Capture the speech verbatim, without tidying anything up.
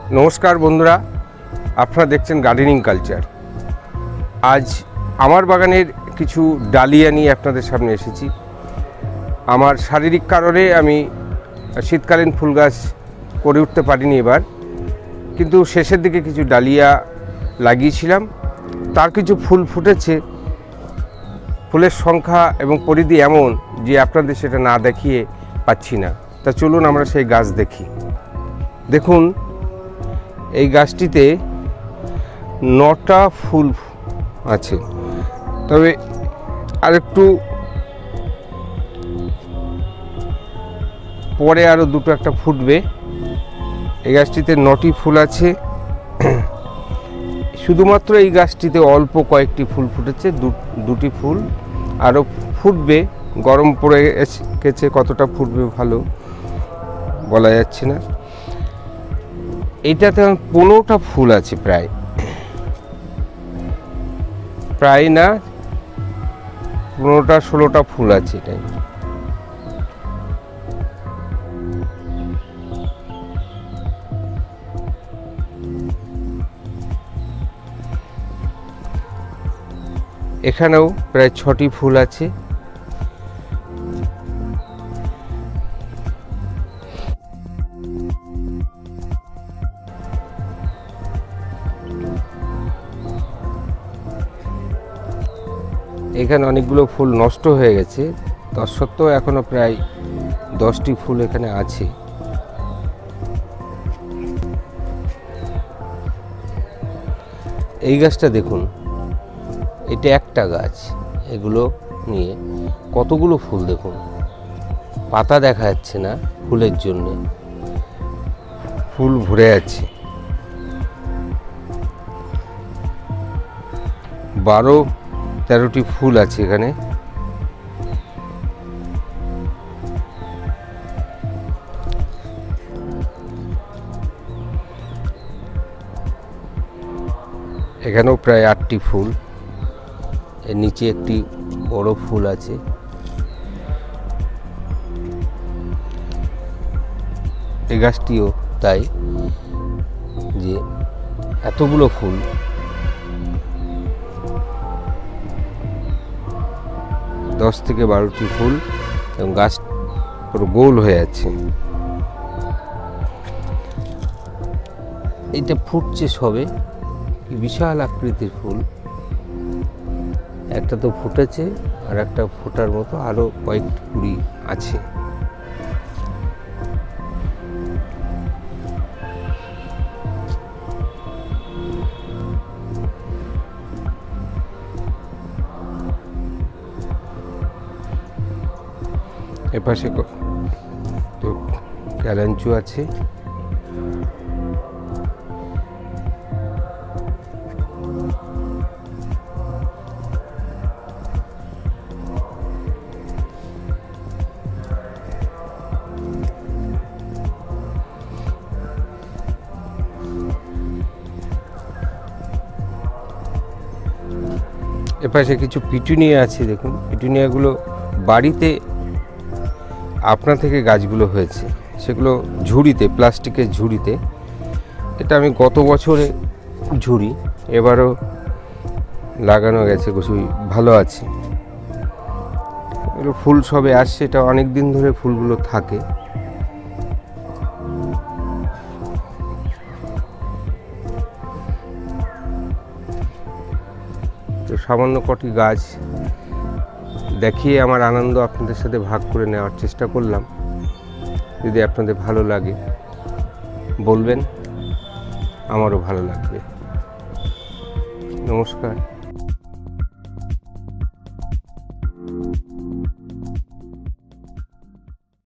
नमस्कार बंधुरा, आपनारा देखছেন गार्डनिंग कल्चर। आज आमार बागानेर किछु डालिया निये आपनादेर सामने एसेछि। आमार शारीरिक कारणे आमी शीतकालीन फुल गाछ करे उठते पारिनि एबार, किन्तु शेषेर दिके किछु डालिया লাগিয়েছিলাম। तार किछु फुल फुटेছে। फुलेर संख्या एबं परिधि एमन जे आपनादेर सेटा ना देखिए पाচ্ছি ना। ता चलुन आमरा सेई गाछ देखी। देखुन এই গাছটিতে নটা ফুল আছে, তবে আরেকটু পরে আরও দুটো একটা ফুটবে। এই গাছটিতে নটি ফুল আছে। শুধুমাত্র এই গাছটিতে অল্প কয়েকটি ফুল ফুটেছে, দুটি ফুল আরও ফুটবে। গরম পড়ে গেছে, কতটা ফুটবে ভালো বলা যাচ্ছে না। এটাতে পনেরোটা ফুল আছে, প্রায় প্রায় না পনেরোটা ষোলোটা ফুল আছে এটাই। এখানেও প্রায় ছটি ফুল আছে। এখানে অনেকগুলো ফুল নষ্ট হয়ে গেছে, তৎসত্ত্বেও এখনো প্রায় দশটি ফুল এখানে আছে। এই গাছটা দেখুন, এটা একটা গাছ, এগুলো নিয়ে কতগুলো ফুল দেখুন। পাতা দেখা যাচ্ছে না ফুলের জন্য, ফুল ভরে আছে। বারো তেরোটি ফুল আছে এখানে। এখানেও প্রায় আটটি ফুল। এর নিচে একটি বড় ফুল আছে। এই গাছটিও তাই, যে এতগুলো ফুল। দশ থেকে বারোটি ফুল এবং গাছ পুরো গোল হয়ে আছে। এটা ফুটছে সবে, বিশাল আকৃতির ফুল। একটা তো ফুটেছে, আর একটা ফোটার মতো আরো কয়েকটি কুড়ি আছে। এপাশে তো ক্যালাঞ্চু আছে। এপাশে কিছু পিটুনিয়া আছে, দেখুন পিটুনিয়াগুলো বাড়িতে আপনা থেকে গাছগুলো হয়েছে, সেগুলো ঝুড়িতে, প্লাস্টিকের ঝুড়িতে। এটা আমি গত বছরে ঝুড়ি, এবারও লাগানো গেছে, কিছু ভালো আছে। এগুলো ফুল সবে আসছে, এটা অনেক দিন ধরে ফুলগুলো থাকে। তো সামান্য কটি গাছ দেখিয়ে আমার আনন্দ আপনাদের সাথে ভাগ করে নেওয়ার চেষ্টা করলাম। যদি আপনাদের ভালো লাগে বলবেন, আমারও ভালো লাগবে। নমস্কার।